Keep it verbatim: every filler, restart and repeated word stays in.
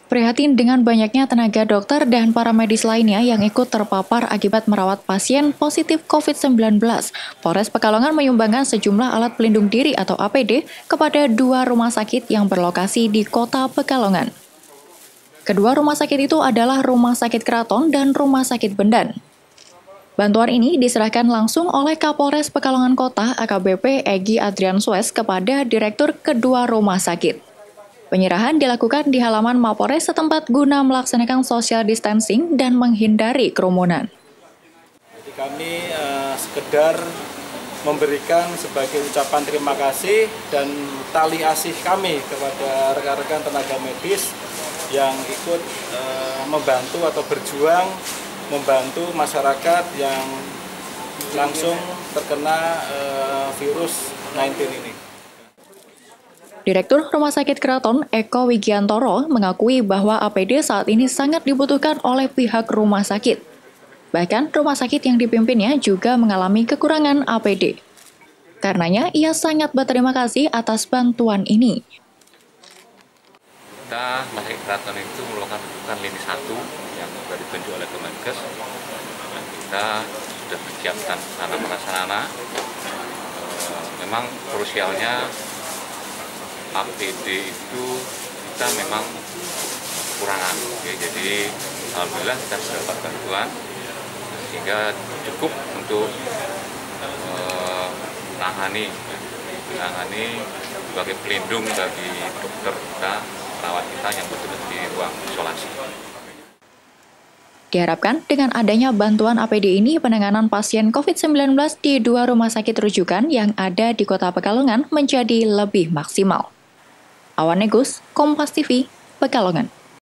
Prihatin dengan banyaknya tenaga dokter dan para medis lainnya yang ikut terpapar akibat merawat pasien positif covid sembilan belas. Polres Pekalongan menyumbangkan sejumlah alat pelindung diri atau A P D kepada dua rumah sakit yang berlokasi di kota Pekalongan. Kedua rumah sakit itu adalah Rumah Sakit Keraton dan Rumah Sakit Bendan. Bantuan ini diserahkan langsung oleh Kapolres Pekalongan Kota A K B P Egy Adrian Sues kepada direktur kedua rumah sakit. Penyerahan dilakukan di halaman Mapolres setempat guna melaksanakan social distancing dan menghindari kerumunan. Jadi kami uh, sekedar memberikan sebagai ucapan terima kasih dan tali asih kami kepada rekan-rekan tenaga medis yang ikut uh, membantu atau berjuang membantu masyarakat yang langsung terkena uh, virus sembilan belas ini. Direktur Rumah Sakit Keraton Eko Wigiantoro mengakui bahwa A P D saat ini sangat dibutuhkan oleh pihak rumah sakit. Bahkan rumah sakit yang dipimpinnya juga mengalami kekurangan A P D. Karenanya ia sangat berterima kasih atas bantuan ini. Kita Rumah Sakit Keraton itu merupakan lini satu yang sudah ditunjuk oleh Kemenkes dan kita sudah menyiapkan sarana prasarana. E, memang krusialnya A P D itu kita memang kekurangan, ya, jadi alhamdulillah kita sudah dapat bantuan sehingga cukup untuk eh, menangani, ya, menangani sebagai pelindung bagi dokter kita, perawat kita yang betul-betul di ruang isolasi. Diharapkan dengan adanya bantuan A P D ini, penanganan pasien covid sembilan belas di dua rumah sakit rujukan yang ada di Kota Pekalongan menjadi lebih maksimal. Awan Negus, Kompas T V, Pekalongan.